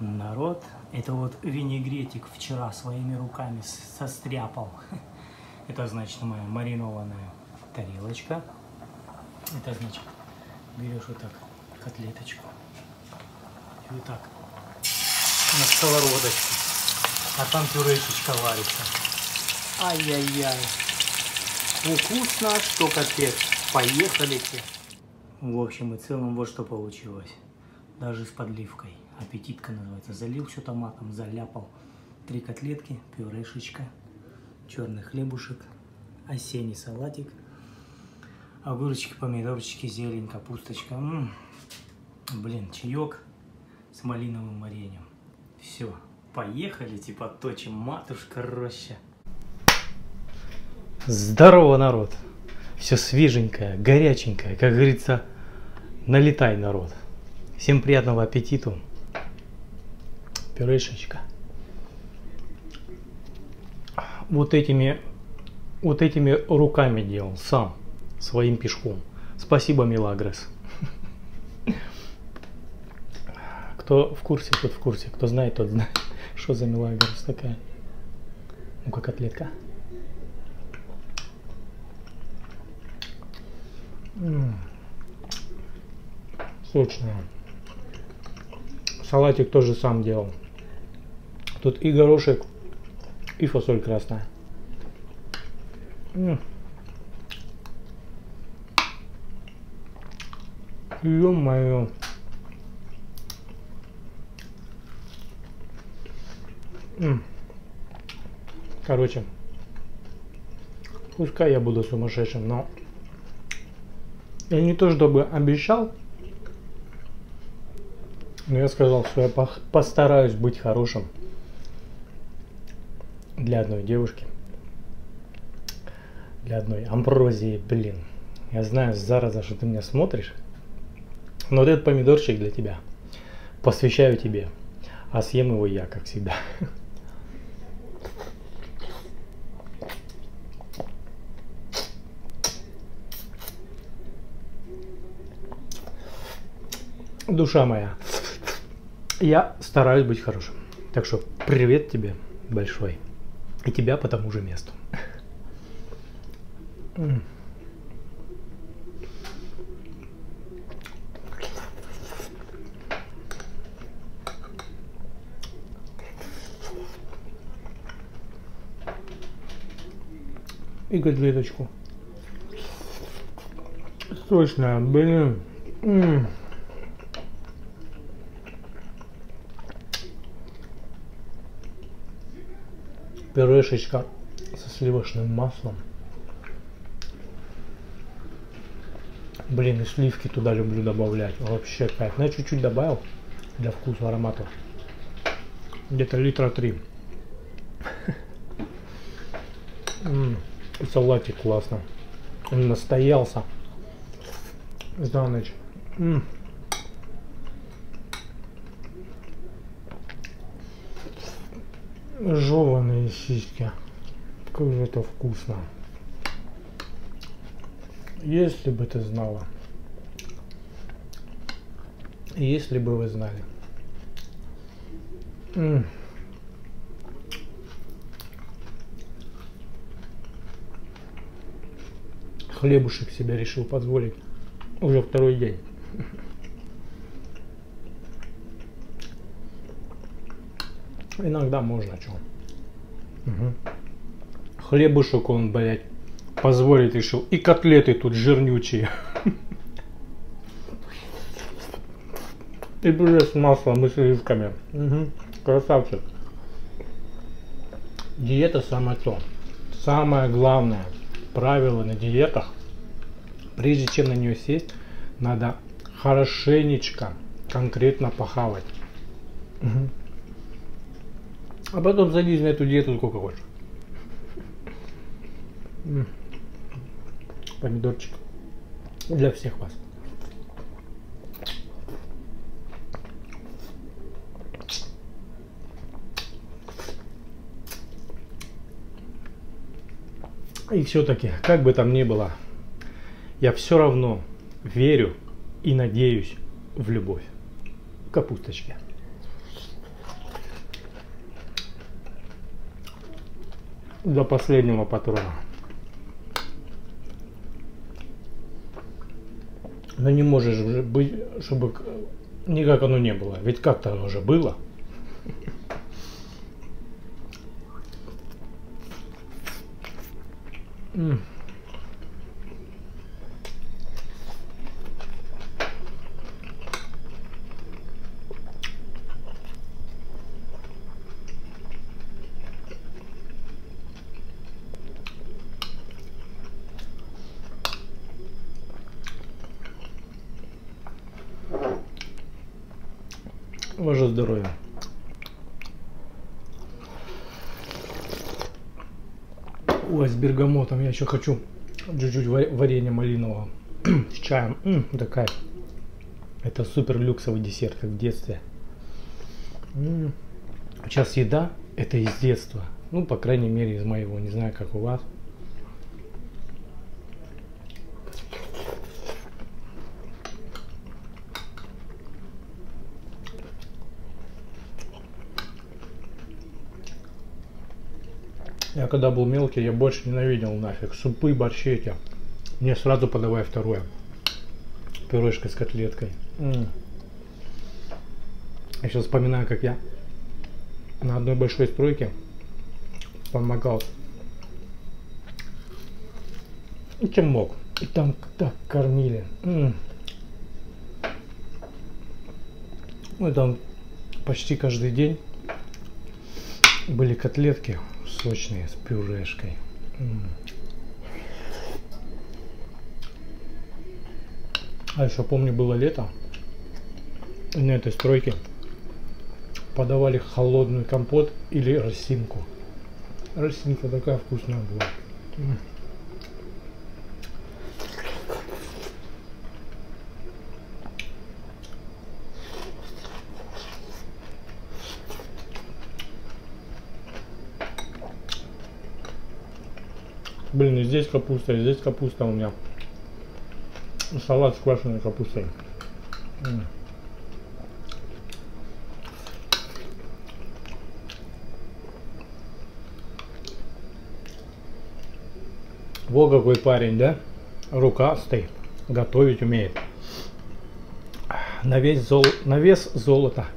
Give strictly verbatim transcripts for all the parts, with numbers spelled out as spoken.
Народ, это вот винегретик вчера своими руками состряпал. Это значит моя маринованная тарелочка. Это значит, берешь вот так котлеточку и вот так на сковородочку, а там пюрешечка варится. Ай-яй-яй, вкусно, что капец. Поехали-те. В общем и целом вот что получилось. Даже с подливкой. Аппетитка называется. Залил все томатом, заляпал. Три котлетки, пюрешечка, черный хлебушек, осенний салатик, огурчики, помидорчики, зелень, капусточка. М-м-м. Блин, чаек с малиновым вареньем. Все, поехали, типа точим, матушка роща. Здорово, народ! Все свеженькое, горяченькое, как говорится, налетай, народ. Всем приятного аппетита. Пюрешечка. Вот этими, вот этими руками делал сам, своим пешком. Спасибо, Милагрос. Кто в курсе, тот в курсе. Кто знает, тот знает. Что за Милагрос такая? Ну-ка, котлетка. М-м. Сочная. Салатик тоже сам делал. Тут и горошек, и фасоль красная. Ё-моё. Короче, пускай я буду сумасшедшим, но я не то чтобы обещал, но я сказал, что я постараюсь быть хорошим для одной девушки, для одной Амброзии, блин. Я знаю, зараза, что ты меня смотришь, но вот этот помидорчик для тебя. Посвящаю тебе, а съем его я, как всегда. Душа моя, я стараюсь быть хорошим. Так что привет тебе большой. И тебя по тому же месту. И котлеточку. Сочная, блин. М-м. Пюрешечка со сливочным маслом. Блин, и сливки туда люблю добавлять. Вообще кайф. Ну, я чуть-чуть добавил для вкуса, аромата. Где-то литра три. И салатик классно. Он настоялся за ночь. Жеваные сиськи. Как же это вкусно. Если бы ты знала. Если бы вы знали. М-м. Хлебушек себе решил позволить. Уже второй день. Иногда можно, что. Угу. Хлебушек он, блядь, позволить решил. И котлеты тут жирнючие. И пюре с маслом и сливками. Угу. Красавчик. Диета самое то. Самое главное правило на диетах. Прежде чем на нее сесть, надо хорошенечко конкретно похавать. Угу. А потом садись на эту диету сколько хочешь. М-м. Помидорчик для всех вас. И все-таки, как бы там ни было, я все равно верю и надеюсь в любовь. Капусточки. до последнего патрона. Но не может же быть, чтобы никак оно не было. Ведь как-то оно уже было. М. Ваше здоровье. Ой, с бергамотом я еще хочу чуть-чуть варенья малинового с чаем. М, да кайф. Это супер люксовый десерт, как в детстве. М. Сейчас еда это из детства. Ну, по крайней мере, из моего. Не знаю, как у вас. Я когда был мелкий, я больше ненавидел нафиг супы, борщи эти. Мне сразу подавай второе. Пюрешка с котлеткой. М-м. Я сейчас вспоминаю, как я на одной большой стройке помогал. И чем мог. И там так кормили. М-м. Ну, там почти каждый день были котлетки сочные с пюрешкой. М-м. А еще помню, было лето, и на этой стройке подавали холодный компот или росинку. Росинка такая вкусная была. М-м. Блин, и здесь капуста, и здесь капуста у меня. Салат с квашеной капустой. М. Во какой парень, да? Рукастый. Готовить умеет. На вес, зол... На вес золота.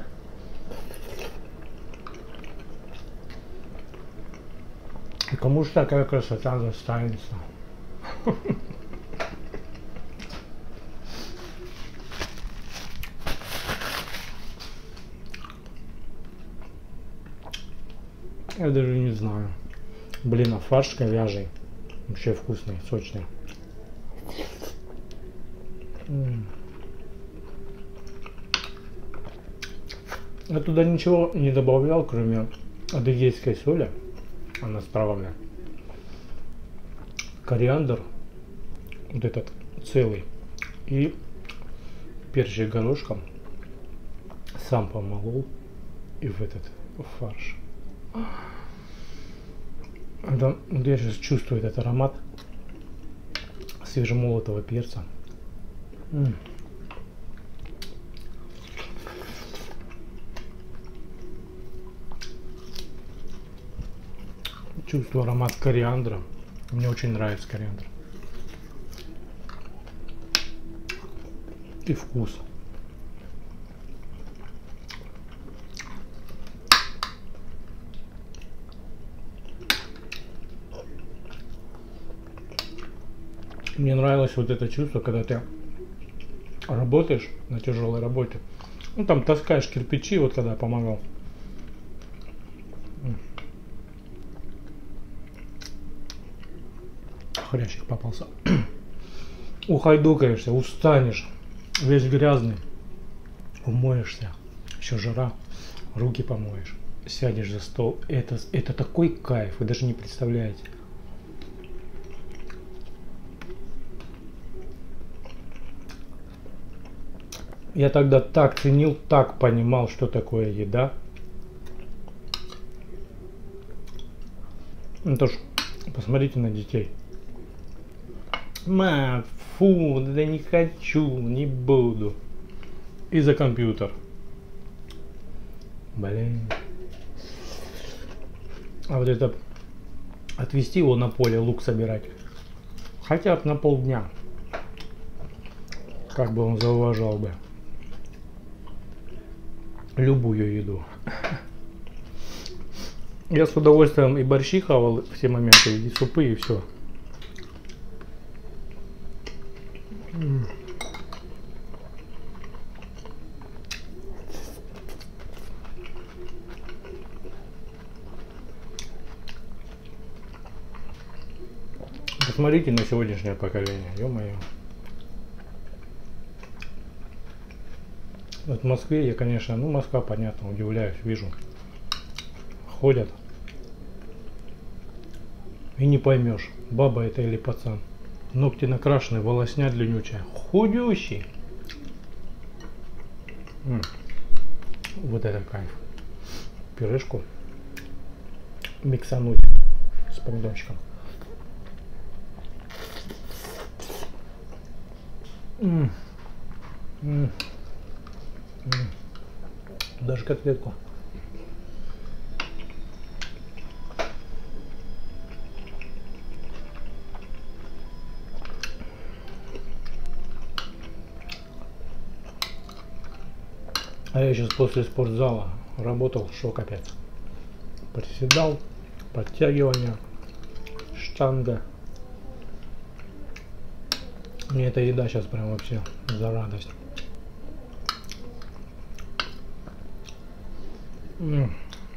И кому же такая красота достанется? Я даже не знаю. Блин, а фарш говяжий вообще вкусный, сочный. М-м. Я туда ничего не добавлял, кроме адыгейской соли. Она с травами. Кориандр, вот этот целый, и перчик горошком сам помолол и в этот фарш. Это, я сейчас чувствую этот аромат свежемолотого перца. М-м. Чувствую аромат кориандра. Мне очень нравится кориандр. И вкус. Мне нравилось вот это чувство, когда ты работаешь на тяжелой работе. Ну там таскаешь кирпичи, вот когда я помогал. Хрящик попался. Ухайдукаешься, устанешь, весь грязный, умоешься, еще жара, руки помоешь, сядешь за стол. Это, это такой кайф, вы даже не представляете. Я тогда так ценил, так понимал, что такое еда. Ну то ж, посмотрите на детей. Мам, фу, да не хочу, не буду. И за компьютер. Блин. А вот это отвезти его на поле лук собирать. Хотя бы на полдня. Как бы он зауважал бы любую еду. Я с удовольствием и борщи хавал все моменты, и супы, и все. Посмотрите на сегодняшнее поколение, ё-моё. Вот в Москве я, конечно, ну Москва, понятно, удивляюсь, вижу. Ходят. И не поймешь, баба это или пацан. Ногти накрашены, волосня длиннючая. Худющий. М-м. Вот это кайф. Пюрешку миксануть с помидорчиком. М-м. М-м. М-м. Даже котлетку. А я сейчас после спортзала работал, шок опять. Приседал, подтягивания, штанга. Мне эта еда сейчас прям вообще за радость. М-м.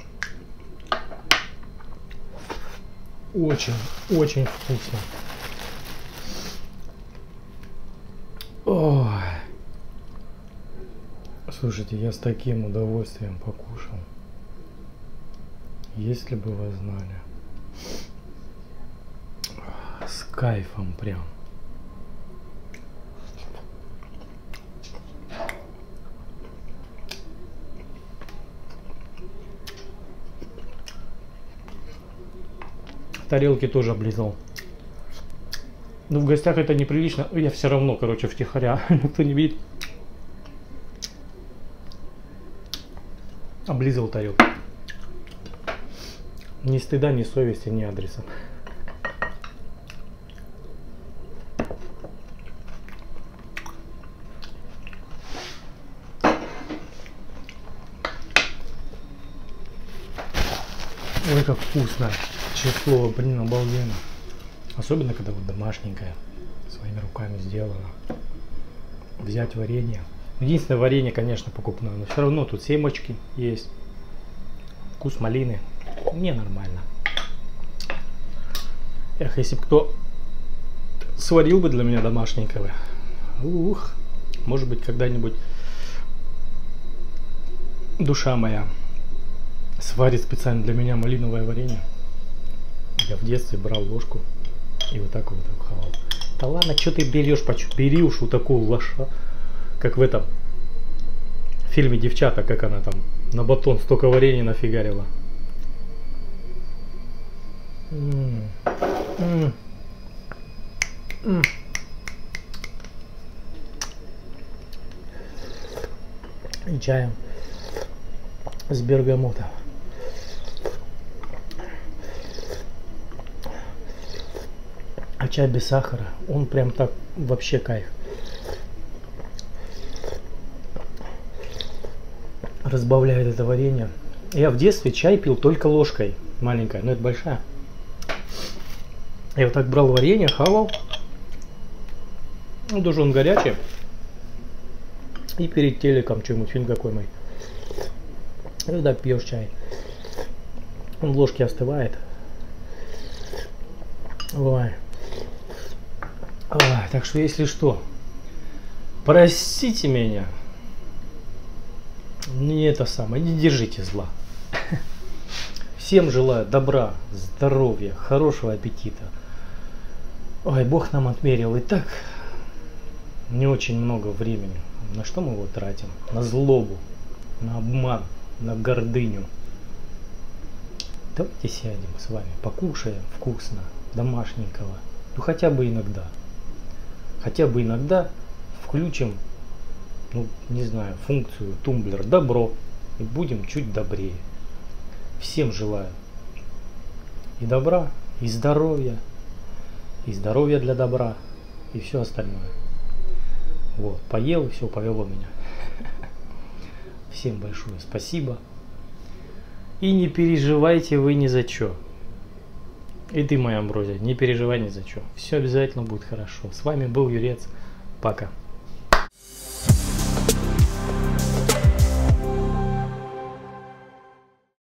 Очень, очень вкусно. Ой. Слушайте, я с таким удовольствием покушал. Если бы вы знали. С кайфом прям. Тарелки тоже облизал. Ну, в гостях это неприлично. Я все равно, короче, втихаря. Никто не видит. Облизал тарелку. Ни стыда, ни совести, ни адреса. Ой, как вкусно. Число, блин, обалденно. Особенно, когда вот домашненькое, своими руками сделано. Взять варенье. Единственное, варенье, конечно, покупное, но все равно тут семечки есть. Вкус малины. Мне нормально. Эх, если бы кто сварил бы для меня домашненького. Ух, может быть, когда-нибудь душа моя сварит специально для меня малиновое варенье. Я в детстве брал ложку и вот так вот хавал. Да ладно, что ты берешь, почему? Бери уж вот такую лоша. Как в этом фильме «Девчата», как она там на батон столько варенья нафигарила. М-м. М-м. М-м. И чаем с бергамотом. А чай без сахара, он прям так вообще кайф. Разбавляет это варенье. Я в детстве чай пил только ложкой маленькой, но это большая. Я вот так брал варенье, хавал. Ну, даже он горячий. И перед телеком что-нибудь, фильм какой мой. И когда пьешь чай. Он в ложке остывает. Ой. Ой. Так что, если что, простите меня. Не это самое, не держите зла. Всем желаю добра, здоровья, хорошего аппетита. Ой, Бог нам отмерил и так не очень много времени. На что мы его тратим? На злобу, на обман, на гордыню. Давайте сядем с вами, покушаем вкусно, домашненького. Ну хотя бы иногда. Хотя бы иногда включим, ну не знаю, функцию тумблер добро и будем чуть добрее. Всем желаю и добра, и здоровья, и здоровья для добра, и все остальное. Вот, поел, и все, повело меня. Всем большое спасибо. И не переживайте вы ни за что. И ты, моя Амброзия, не переживай ни за что. Все обязательно будет хорошо. С вами был Юрец. Пока.